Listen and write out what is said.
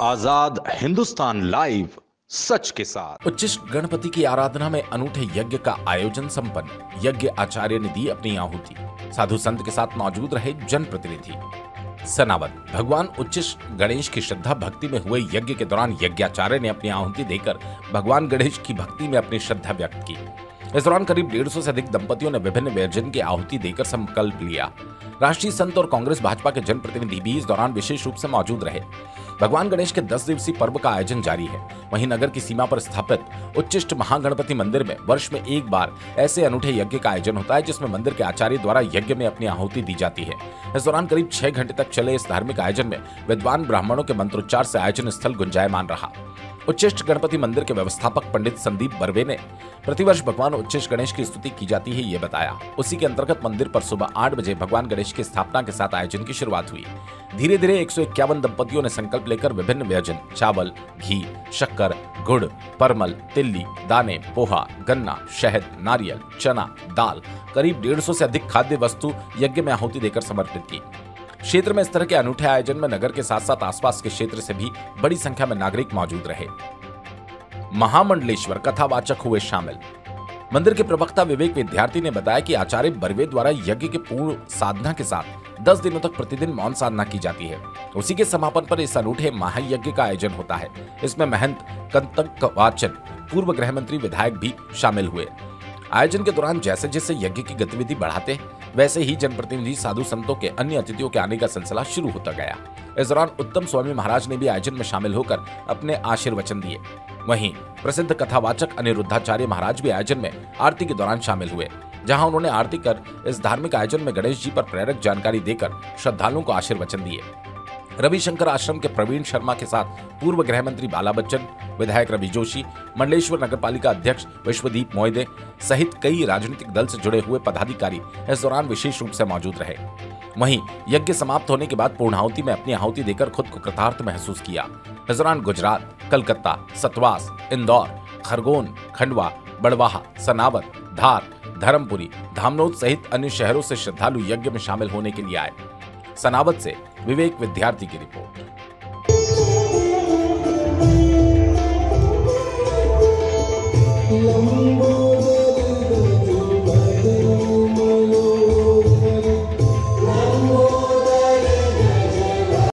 आजाद Hindustan live, सच के साथ। उच्चिष्ट गणपति की आराधना में अनूठे यज्ञ का आयोजन संपन्न। यज्ञ आचार्य ने दी अपनी आहुति। साधु संत के साथ मौजूद रहे जनप्रतिनिधि। सनावद भगवान उच्चिष्ट गणेश की श्रद्धा भक्ति में हुए यज्ञ के दौरान यज्ञाचार्य ने अपनी आहुति देकर भगवान गणेश की भक्ति में अपनी श्रद्धा व्यक्त की। इस दौरान करीब 150 से अधिक दंपतियों ने विभिन्न व्यंजन की आहुति देकर संकल्प लिया। राष्ट्रीय संत और कांग्रेस भाजपा के जनप्रतिनिधि भी इस दौरान विशेष रूप से मौजूद रहे। भगवान गणेश के 10 दिवसीय पर्व का आयोजन जारी है। वहीं नगर की सीमा पर स्थापित उच्चिष्ट महागणपति मंदिर में वर्ष में एक बार ऐसे अनूठे यज्ञ का आयोजन होता है, जिसमें मंदिर के आचार्य द्वारा यज्ञ में अपनी आहुति दी जाती है। इस दौरान करीब 6 घंटे तक चले इस धार्मिक आयोजन में विद्वान ब्राह्मणों के मंत्रोच्चार से आयोजन स्थल गुंजायमान रहा। उच्चिष्ट गणपति मंदिर के व्यवस्थापक पंडित संदीप बर्वे ने प्रतिवर्ष भगवान उच्चिष्ट गणेश की स्तुति की जाती है ये बताया। उसी के अंतर्गत मंदिर पर सुबह 8 बजे भगवान गणेश की स्थापना के साथ आयोजन की शुरुआत हुई। धीरे धीरे 151 दंपतियों ने संकल्प लेकर विभिन्न व्यंजन चावल, घी, शक्कर, गुड़, परमल, तिल्ली, दाने, पोहा, गन्ना, शहद, नारियल, चना, दाल, करीब 150 से अधिक खाद्य वस्तु यज्ञ में आहुति देकर समर्पित की। क्षेत्र में इस तरह के अनूठे आयोजन में नगर के साथ साथ आसपास के क्षेत्र से भी बड़ी संख्या में नागरिक मौजूद रहे। महामंडलेश्वर कथावाचक हुए शामिल। मंदिर के प्रवक्ता विवेक विद्यार्थी ने बताया कि आचार्य बर्वे द्वारा यज्ञ के पूर्ण साधना के साथ 10 दिनों तक प्रतिदिन मौन साधना की जाती है। उसी के समापन पर इस अनूठे महायज्ञ का आयोजन होता है। इसमें महंत कंतक वाचन, पूर्व गृह मंत्री, विधायक भी शामिल हुए। आयोजन के दौरान जैसे जैसे यज्ञ की गतिविधि बढ़ाते वैसे ही जनप्रतिनिधि, साधु संतों के अन्य अतिथियों के आने का सिलसिला शुरू होता गया। इस दौरान उत्तम स्वामी महाराज ने भी आयोजन में शामिल होकर अपने आशीर्वचन दिए। वहीं प्रसिद्ध कथावाचक अनिरुद्धाचार्य महाराज भी आयोजन में आरती के दौरान शामिल हुए, जहां उन्होंने आरती कर इस धार्मिक आयोजन में गणेश जी पर प्रेरक जानकारी देकर श्रद्धालुओं को आशीर्वचन दिए। रविशंकर आश्रम के प्रवीण शर्मा के साथ पूर्व गृह मंत्री बाला बच्चन, विधायक रवि जोशी, मंडलेश्वर नगरपालिका अध्यक्ष विश्वदीप मोइदे सहित कई राजनीतिक दल से जुड़े हुए पदाधिकारी इस दौरान विशेष रूप से मौजूद रहे। वहीं यज्ञ समाप्त होने के बाद पूर्णाहुति में अपनी आहुति देकर खुद को कृतार्थ महसूस किया। इस दौरान गुजरात, कलकत्ता, सतवास, इंदौर, खरगोन, खंडवा, बड़वाहा, सनावद, धार, धर्मपुरी, धामनोद सहित अन्य शहरों से श्रद्धालु यज्ञ में शामिल होने के लिए आए। सनावद से विवेक विद्यार्थी की रिपोर्ट।